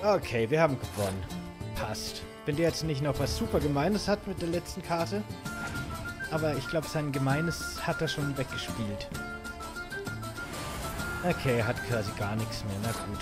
Okay, wir haben gewonnen. Passt. Wenn der jetzt nicht noch was super Gemeines hat mit der letzten Karte. Aber ich glaube, sein Gemeines hat er schon weggespielt. Okay, er hat quasi gar nichts mehr. Na gut.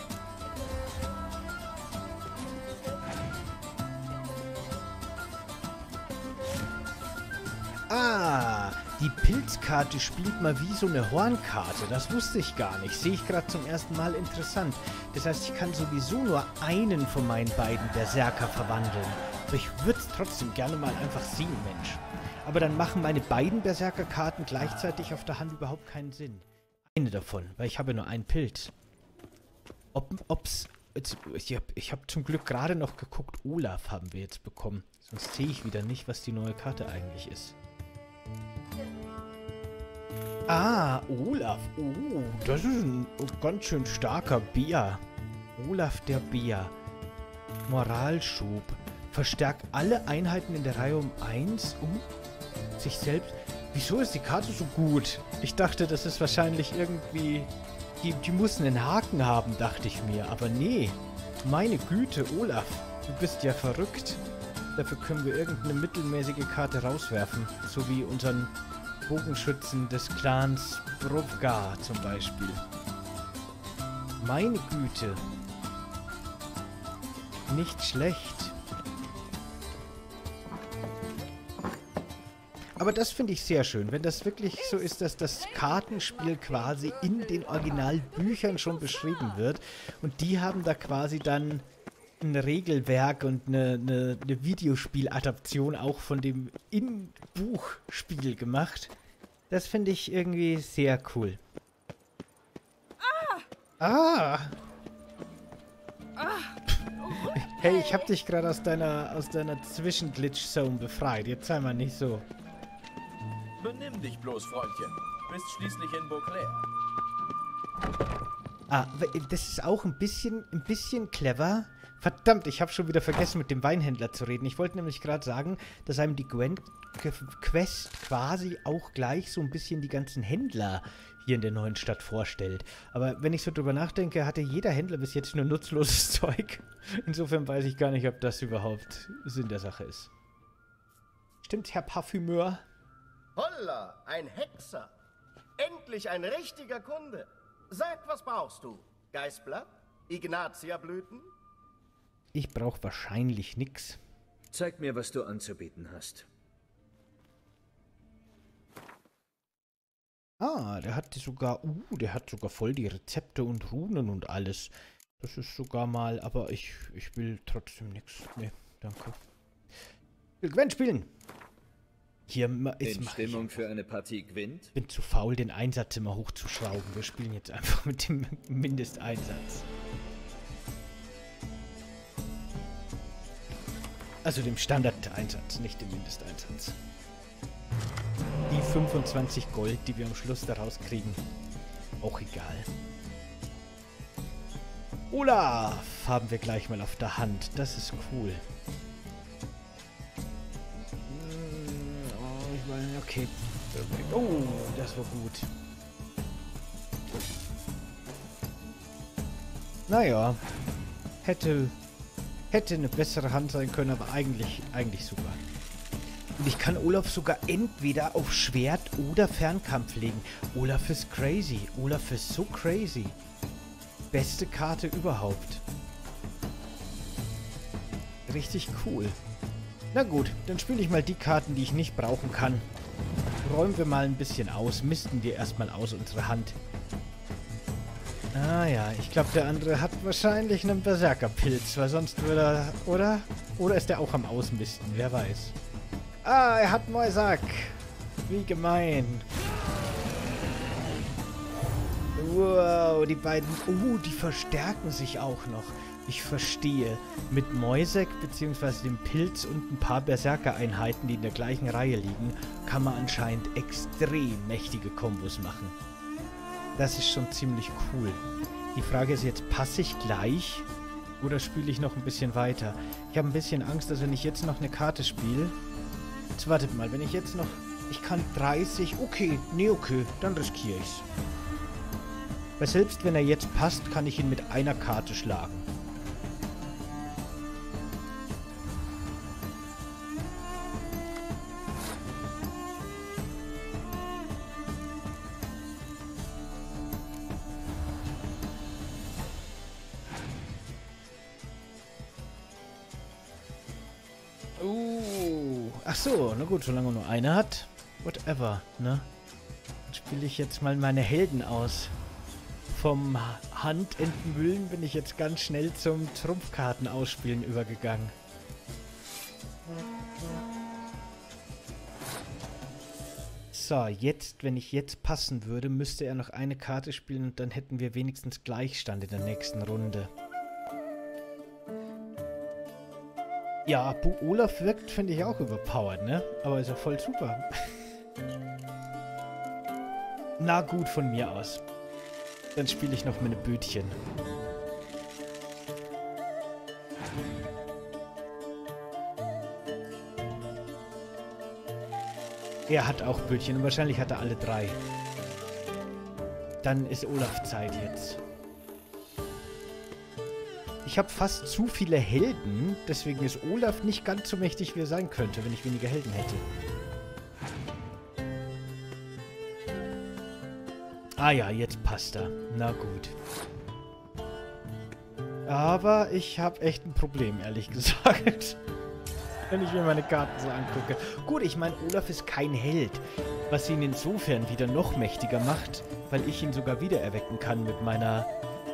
Ah, die Pilzkarte spielt mal wie so eine Hornkarte. Das wusste ich gar nicht. Sehe ich gerade zum ersten Mal interessant. Das heißt, ich kann sowieso nur einen von meinen beiden Berserker verwandeln. Aber ich würde es trotzdem gerne mal einfach sehen, Mensch. Aber dann machen meine beiden Berserkerkarten gleichzeitig auf der Hand überhaupt keinen Sinn. Eine davon, weil ich habe nur einen Pilz. Ich habe zum Glück gerade noch geguckt, Olaf haben wir jetzt bekommen. Sonst sehe ich wieder nicht, was die neue Karte eigentlich ist. Ah, Olaf. Oh, das ist ein ganz schön starker Bär. Olaf der Bär. Moralschub. Verstärkt alle Einheiten in der Reihe um 1, um sich selbst... Wieso ist die Karte so gut? Ich dachte, das ist wahrscheinlich irgendwie... Die muss einen Haken haben, dachte ich mir. Aber nee. Meine Güte, Olaf. Du bist ja verrückt. Dafür können wir irgendeine mittelmäßige Karte rauswerfen. So wie unseren Bogenschützen des Clans Brovgar zum Beispiel. Meine Güte. Nicht schlecht. Aber das finde ich sehr schön, wenn das wirklich so ist, dass das Kartenspiel quasi in den Originalbüchern schon beschrieben wird. Und die haben da quasi dann ein Regelwerk und eine Videospieladaption auch von dem In-Buchspiel gemacht. Das finde ich irgendwie sehr cool. Ah! Hey, ich habe dich gerade aus deiner Zwischenglitch-Zone befreit. Jetzt sei mal nicht so. Benimm dich bloß, Freundchen. Bist schließlich in Beauclair. Ah, das ist auch ein bisschen clever. Verdammt, ich habe schon wieder vergessen, mit dem Weinhändler zu reden. Ich wollte nämlich gerade sagen, dass einem die Quest quasi auch gleich so ein bisschen die ganzen Händler hier in der neuen Stadt vorstellt. Aber wenn ich so drüber nachdenke, hatte jeder Händler bis jetzt nur nutzloses Zeug. Insofern weiß ich gar nicht, ob das überhaupt Sinn der Sache ist. Stimmt, Herr Parfümeur? Holla, ein Hexer. Endlich ein richtiger Kunde. Sag, was brauchst du? Geißblatt? Ignatia-Blüten? Ich brauche wahrscheinlich nix. Zeig mir, was du anzubieten hast. Ah, der hat sogar voll die Rezepte und Runen und alles. Das ist sogar mal, aber ich will trotzdem nichts. Nee, danke. Ich will Gwent spielen. Hier ist in Stimmung für eine Partie Gwent? Ich bin zu faul, den Einsatz immer hochzuschrauben. Wir spielen jetzt einfach mit dem Mindesteinsatz. Also dem Standardeinsatz, nicht dem Mindesteinsatz. Die 25 Gold, die wir am Schluss daraus kriegen. Auch egal. Olaf haben wir gleich mal auf der Hand. Das ist cool. Okay. Oh, das war gut. Naja. Hätte eine bessere Hand sein können, aber eigentlich super. Und ich kann Olaf sogar entweder auf Schwert oder Fernkampf legen. Olaf ist crazy. Olaf ist so crazy. Beste Karte überhaupt. Richtig cool. Na gut, dann spiele ich mal die Karten, die ich nicht brauchen kann. Räumen wir mal ein bisschen aus. Misten wir erstmal aus unsere Hand. Ah ja, ich glaube, der andere hat wahrscheinlich einen Berserkerpilz, weil sonst würde er... Oder? Oder ist der auch am Ausmisten? Wer weiß. Ah, er hat Moisack. Wie gemein. Wow, die beiden... die verstärken sich auch noch. Ich verstehe. Mit Moisek bzw. dem Pilz und ein paar Berserker-Einheiten, die in der gleichen Reihe liegen, kann man anscheinend extrem mächtige Kombos machen. Das ist schon ziemlich cool. Die Frage ist jetzt, passe ich gleich oder spiele ich noch ein bisschen weiter? Ich habe ein bisschen Angst, dass wenn ich jetzt noch eine Karte spiele... Jetzt wartet mal, wenn ich jetzt noch... Ich kann 30... Okay, dann riskiere ich's. Weil selbst wenn er jetzt passt, kann ich ihn mit einer Karte schlagen. Ach so, na gut, solange nur eine hat. Whatever, ne? Dann spiele ich jetzt mal meine Helden aus. Vom Handentmüllen bin ich jetzt ganz schnell zum Trumpfkarten ausspielen übergegangen. So, jetzt, wenn ich jetzt passen würde, müsste er noch eine Karte spielen und dann hätten wir wenigstens Gleichstand in der nächsten Runde. Ja, Olaf wirkt, finde ich, auch überpowered, ne? Aber ist ja voll super. Na gut, von mir aus. Dann spiele ich noch meine Bötchen. Er hat auch Bötchen und wahrscheinlich hat er alle 3. Dann ist Olaf Zeit jetzt. Ich habe fast zu viele Helden, deswegen ist Olaf nicht ganz so mächtig, wie er sein könnte, wenn ich weniger Helden hätte. Ah ja, jetzt passt er. Na gut. Aber ich habe echt ein Problem, ehrlich gesagt. Wenn ich mir meine Karten so angucke. Gut, ich meine, Olaf ist kein Held, was ihn insofern wieder noch mächtiger macht, weil ich ihn sogar wiedererwecken kann mit meiner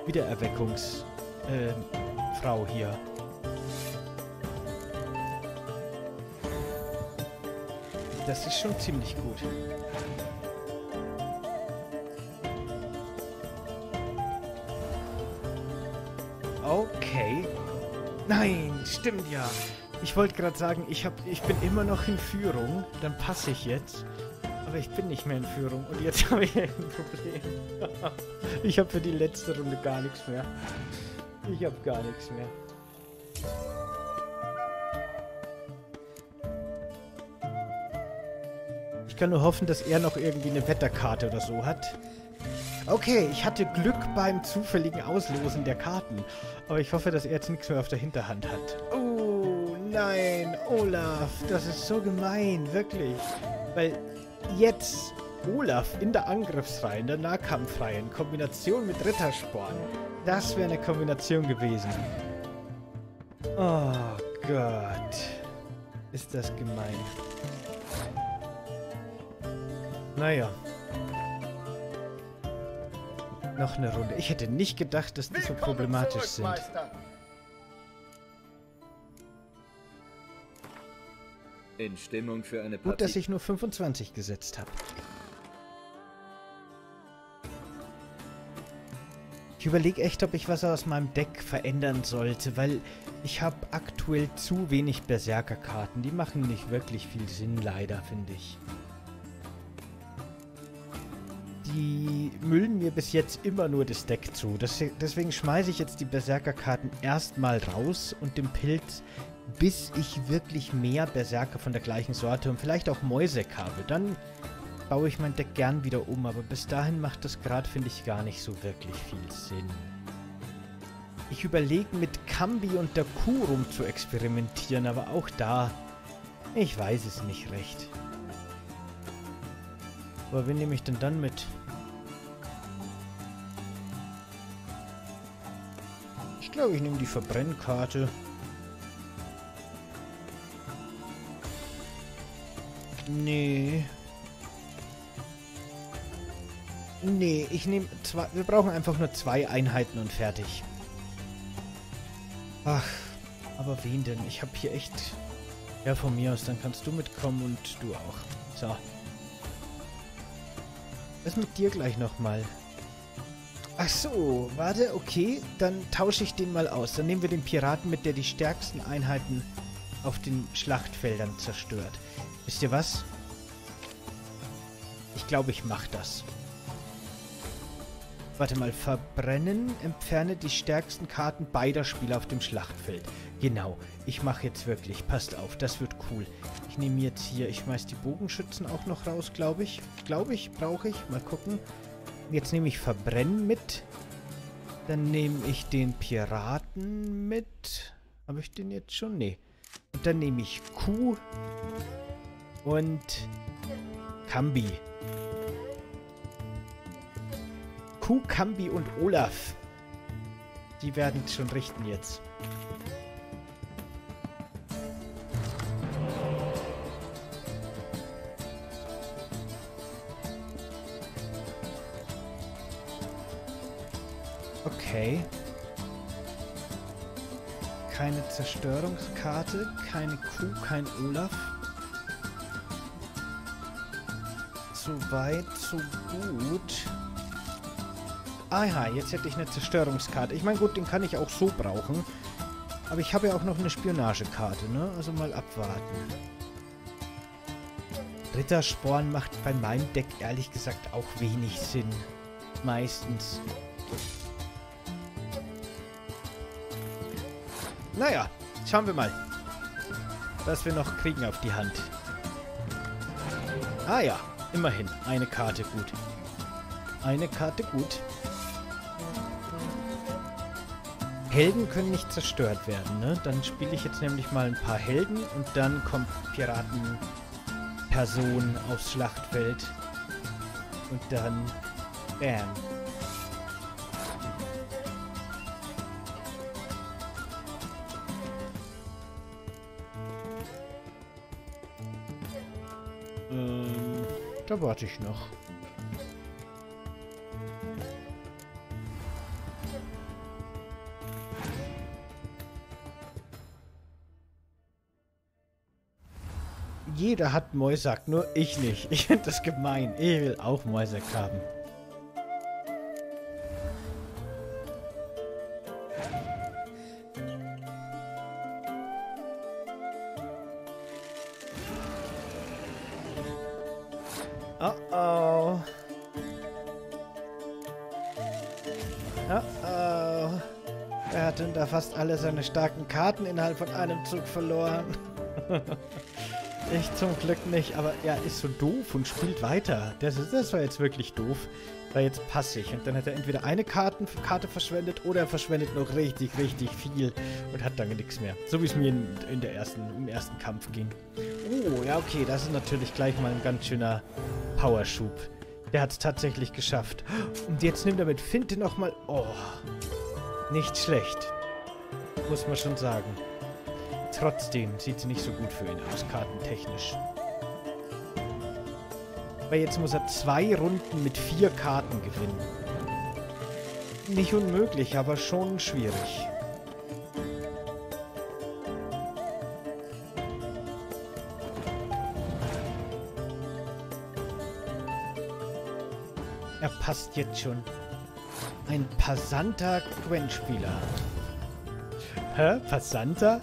Frau hier. Das ist schon ziemlich gut. Okay. Nein, stimmt ja. Ich wollte gerade sagen, ich bin immer noch in Führung. Dann passe ich jetzt. Aber ich bin nicht mehr in Führung. Und jetzt habe ich ein Problem. Ich habe für die letzte Runde gar nichts mehr. Ich habe gar nichts mehr. Ich kann nur hoffen, dass er noch irgendwie eine Wetterkarte oder so hat. Okay, ich hatte Glück beim zufälligen Auslosen der Karten. Aber ich hoffe, dass er jetzt nichts mehr auf der Hinterhand hat. Oh, nein, Olaf, das ist so gemein, wirklich. Weil jetzt Olaf in der Angriffsreihe, in der Nahkampfreihe, in Kombination mit Rittersporn. Das wäre eine Kombination gewesen. Oh Gott. Ist das gemein. Naja. Noch eine Runde. Ich hätte nicht gedacht, dass die so problematisch sind. In Stimmung für eine Partie. Gut, dass ich nur 25 gesetzt habe. Ich überlege echt, ob ich was aus meinem Deck verändern sollte, weil ich habe aktuell zu wenig Berserker-Karten. Die machen nicht wirklich viel Sinn, leider, finde ich. Die müllen mir bis jetzt immer nur das Deck zu. Deswegen schmeiße ich jetzt die Berserker-Karten erstmal raus und den Pilz, bis ich wirklich mehr Berserker von der gleichen Sorte und vielleicht auch Mäusek habe. Dann baue ich mein Deck gern wieder um, aber bis dahin macht das gerade, finde ich, gar nicht so wirklich viel Sinn. Ich überlege, mit Kambi und der Kuh rum zu experimentieren, aber auch da, ich weiß es nicht recht. Aber wen nehme ich denn dann mit? Ich glaube, ich nehme die Verbrennkarte. Nee. Nee, ich nehme zwei. Wir brauchen einfach nur 2 Einheiten und fertig. Ach, aber wen denn? Ich habe hier echt... Ja, von mir aus, dann kannst du mitkommen und du auch. So. Was mit dir gleich nochmal? Ach so, warte, okay. Dann tausche ich den mal aus. Dann nehmen wir den Piraten mit, der die stärksten Einheiten auf den Schlachtfeldern zerstört. Wisst ihr was? Ich glaube, ich mache das. Warte mal, verbrennen, entferne die stärksten Karten beider Spieler auf dem Schlachtfeld. Genau, ich mache jetzt wirklich, passt auf, das wird cool. Ich nehme jetzt hier, ich schmeiß die Bogenschützen auch noch raus, glaube ich. Brauche ich, mal gucken. Jetzt nehme ich Verbrennen mit. Dann nehme ich den Piraten mit. Habe ich den jetzt schon? Nee. Und dann nehme ich Kuh und Kambi. Kuh, Kambi und Olaf. Die werden es schon richten jetzt. Okay. Keine Zerstörungskarte, keine Kuh, kein Olaf. So weit, so gut. Aha, jetzt hätte ich eine Zerstörungskarte. Ich meine, gut, den kann ich auch so brauchen. Aber ich habe ja auch noch eine Spionagekarte, ne? Also mal abwarten. Rittersporn macht bei meinem Deck ehrlich gesagt auch wenig Sinn. Meistens. Naja, schauen wir mal, was wir noch kriegen auf die Hand. Ah ja, immerhin. Eine Karte gut. Eine Karte gut. Helden können nicht zerstört werden, ne? Dann spiele ich jetzt nämlich mal ein paar Helden und dann kommt Piratenperson aufs Schlachtfeld. Und dann... Bam. Da warte ich noch. Jeder hat Moisack, nur ich nicht. Ich finde das gemein. Ich will auch Moisack haben. Oh oh. Oh oh. Er hat denn da fast alle seine starken Karten innerhalb von einem Zug verloren. Ich zum Glück nicht, aber er ist so doof und spielt weiter. Das war jetzt wirklich doof. War jetzt passig. Und dann hat er entweder eine Karte verschwendet oder er verschwendet noch richtig, richtig viel und hat dann nichts mehr. So wie es mir im ersten Kampf ging. Oh, ja okay, das ist natürlich gleich mal ein ganz schöner Powerschub. Der hat es tatsächlich geschafft. Und jetzt nimmt er mit Finte nochmal... Oh, nicht schlecht. Muss man schon sagen. Trotzdem sieht es nicht so gut für ihn aus, kartentechnisch. Weil jetzt muss er 2 Runden mit 4 Karten gewinnen. Nicht unmöglich, aber schon schwierig. Er passt jetzt schon. Ein passanter Gwen-Spieler. Hä? Passanter?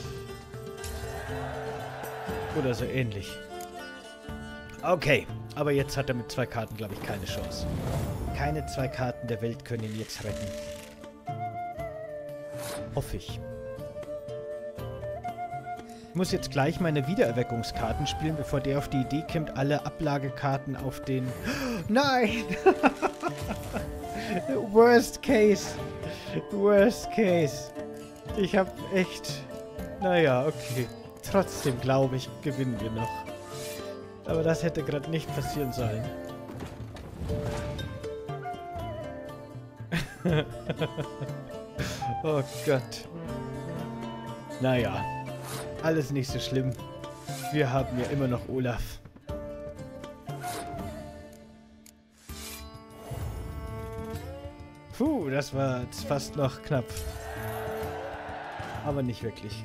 Oder so ähnlich. Okay, aber jetzt hat er mit 2 Karten, glaube ich, keine Chance. Keine 2 Karten der Welt können ihn jetzt retten. Hoffe ich. Ich muss jetzt gleich meine Wiedererweckungskarten spielen, bevor der auf die Idee kommt, alle Ablagekarten auf den... Nein! Worst case. Worst case. Ich habe echt... Naja, okay. Trotzdem glaube ich, gewinnen wir noch. Aber das hätte gerade nicht passieren sollen. Oh Gott. Naja, alles nicht so schlimm. Wir haben ja immer noch Olaf. Puh, das war jetzt fast noch knapp. Aber nicht wirklich.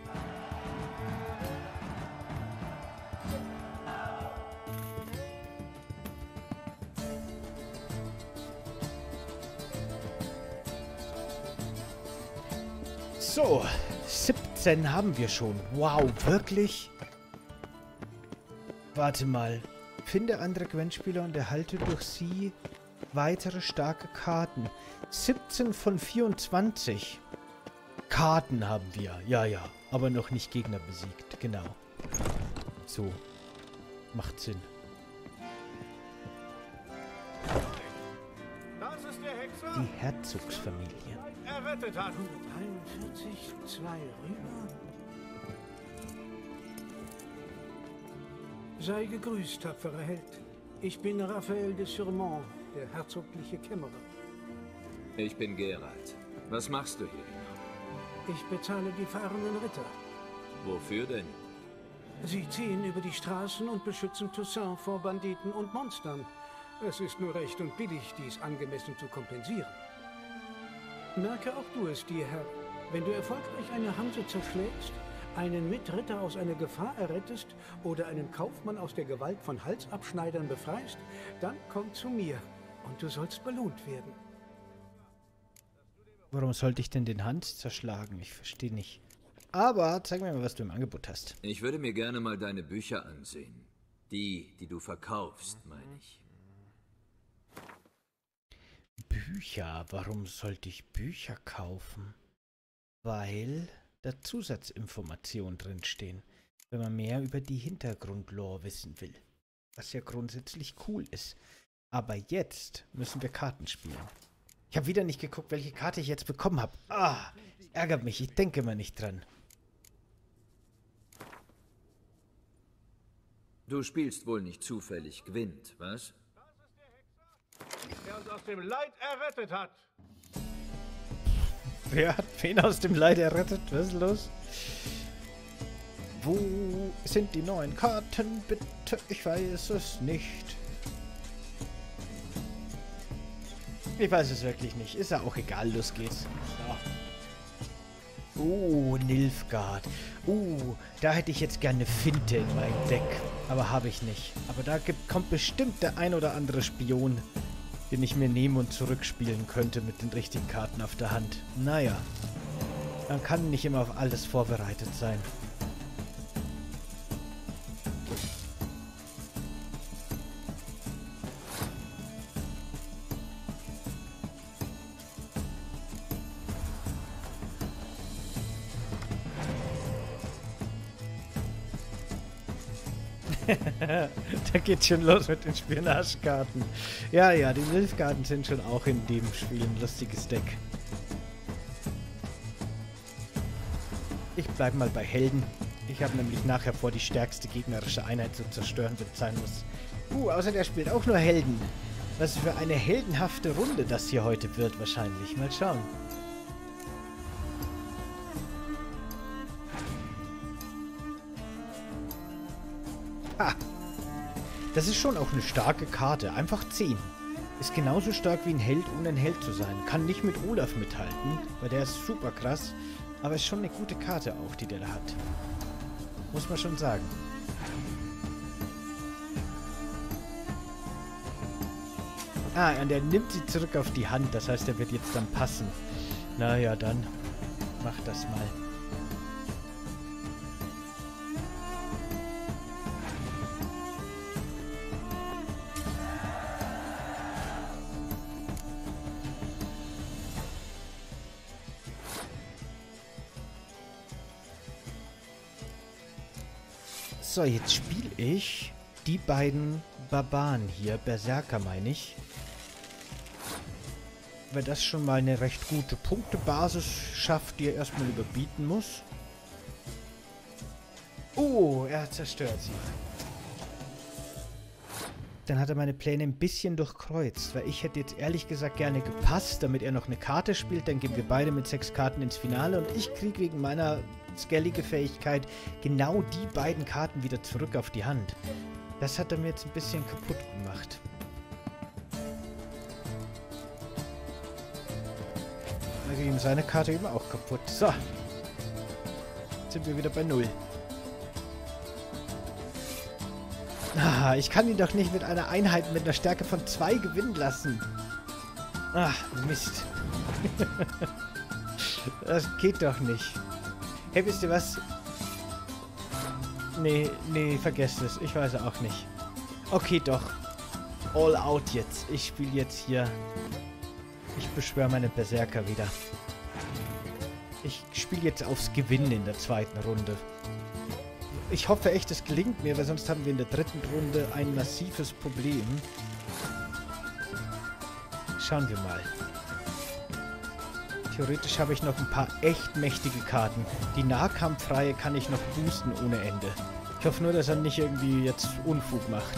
So, 17 haben wir schon. Wow, wirklich? Warte mal. Finde andere Gwen-Spieler und erhalte durch sie weitere starke Karten. 17 von 24. Karten haben wir. Ja, ja. Aber noch nicht Gegner besiegt. Genau. So. Macht Sinn. Das ist der Hexer, Die Herzogsfamilie. errettet hat. 41, 2 rüber. Sei gegrüßt, tapferer Held. Ich bin Raphael de Surmont, der herzogliche Kämmerer. Ich bin Geralt. Was machst du hier genau? Ich bezahle die fahrenden Ritter. Wofür denn? Sie ziehen über die Straßen und beschützen Toussaint vor Banditen und Monstern. Es ist nur recht und billig, dies angemessen zu kompensieren. Merke auch du es dir, Herr. Wenn du erfolgreich eine Hanse zerschlägst, einen Mitritter aus einer Gefahr errettest oder einen Kaufmann aus der Gewalt von Halsabschneidern befreist, dann komm zu mir und du sollst belohnt werden. Warum sollte ich denn den Hans zerschlagen? Ich verstehe nicht. Aber zeig mir mal, was du im Angebot hast. Ich würde mir gerne mal deine Bücher ansehen. Die du verkaufst, meine ich. Bücher? Warum sollte ich Bücher kaufen? Weil da Zusatzinformationen drinstehen, wenn man mehr über die Hintergrundlore wissen will. Was ja grundsätzlich cool ist. Aber jetzt müssen wir Karten spielen. Ich habe wieder nicht geguckt, welche Karte ich jetzt bekommen habe. Ah, ärgert mich, ich denke mal nicht dran. Du spielst wohl nicht zufällig Gwent, was? Der uns aus dem Leid errettet hat. Wer hat wen aus dem Leid errettet? Was ist los? Wo sind die neuen Karten, bitte? Ich weiß es nicht. Ich weiß es wirklich nicht. Ist ja auch egal. Los geht's. So. Nilfgaard. Da hätte ich jetzt gerne Finte in meinem Deck. Aber habe ich nicht. Aber da kommt bestimmt der ein oder andere Spion, den ich mir nehmen und zurückspielen könnte mit den richtigen Karten auf der Hand. Naja. Man kann nicht immer auf alles vorbereitet sein. Da geht's schon los mit den Spionagekarten. Ja, die Nilfgaarden sind schon auch in dem Spiel ein lustiges Deck. Ich bleib mal bei Helden. Ich habe nämlich nachher vor, die stärkste gegnerische Einheit zu zerstören, wenn es sein muss. Außer der spielt auch nur Helden. Was für eine heldenhafte Runde das hier heute wird wahrscheinlich. Mal schauen. Das ist schon auch eine starke Karte. Einfach 10. Ist genauso stark wie ein Held, ohne ein Held zu sein. Kann nicht mit Olaf mithalten, weil der ist super krass. Aber ist schon eine gute Karte auch, die der da hat. Muss man schon sagen. Und der nimmt sie zurück auf die Hand. Das heißt, er wird jetzt dann passen. Naja, dann mach das mal. So, jetzt spiele ich die beiden Barbaren hier, Berserker meine ich. Weil das schon mal eine recht gute Punktebasis schafft, die er erstmal überbieten muss. Er zerstört sie. Dann hat er meine Pläne ein bisschen durchkreuzt, weil ich hätte jetzt ehrlich gesagt gerne gepasst, damit er noch eine Karte spielt. Dann gehen wir beide mit 6 Karten ins Finale und ich kriege wegen meiner skellige Fähigkeit genau die beiden Karten wieder zurück auf die Hand. Das hat er mir jetzt ein bisschen kaputt gemacht. Da ging ihm seine Karte eben auch kaputt. So. Jetzt sind wir wieder bei 0. Ich kann ihn doch nicht mit einer Einheit mit einer Stärke von 2 gewinnen lassen. Mist. Das geht doch nicht. Hey, wisst ihr was? Nee, vergesst es. Ich weiß auch nicht. Okay, doch. All out jetzt. Ich spiele jetzt hier. Ich beschwöre meine Berserker wieder. Ich spiele jetzt aufs Gewinnen in der zweiten Runde. Ich hoffe echt, es gelingt mir, weil sonst haben wir in der dritten Runde ein massives Problem. Schauen wir mal. Theoretisch habe ich noch ein paar echt mächtige Karten. Die Nahkampfreihe kann ich noch boosten ohne Ende. Ich hoffe nur, dass er nicht irgendwie jetzt Unfug macht.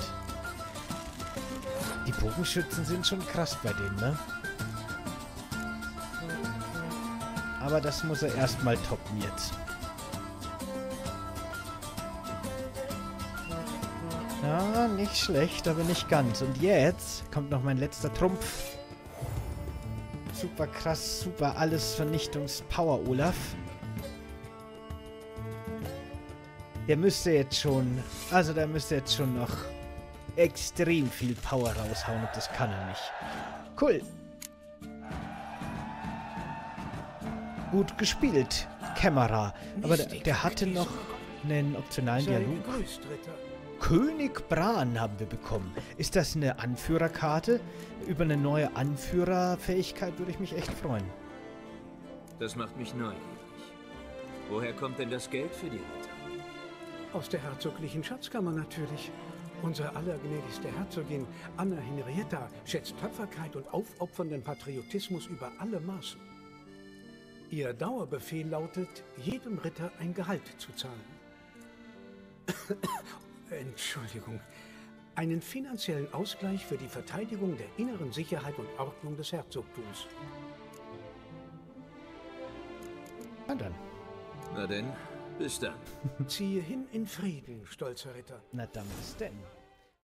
Die Bogenschützen sind schon krass bei denen, ne? Aber das muss er erstmal toppen jetzt. Ja, nicht schlecht, aber nicht ganz. Und jetzt kommt noch mein letzter Trumpf. Super krass, super alles Vernichtungspower, Olaf. Der müsste jetzt schon... Also der müsste jetzt schon noch extrem viel Power raushauen und das kann er nicht. Cool. Gut gespielt, Kämmerer. Aber der hatte noch einen optionalen Dialog. Gegrüßt, Ritter. König Bran haben wir bekommen. Ist das eine Anführerkarte? Über eine neue Anführerfähigkeit würde ich mich echt freuen. Das macht mich neugierig. Woher kommt denn das Geld für die Ritter? Aus der herzoglichen Schatzkammer natürlich. Unsere allergnädigste Herzogin Anna Henrietta schätzt Tapferkeit und aufopfernden Patriotismus über alle Maßen. Ihr Dauerbefehl lautet, jedem Ritter ein Gehalt zu zahlen. Entschuldigung. Einen finanziellen Ausgleich für die Verteidigung der inneren Sicherheit und Ordnung des Herzogtums. Na dann. Na denn, bis dann. Ziehe hin in Frieden, stolzer Ritter. Na dann bis denn.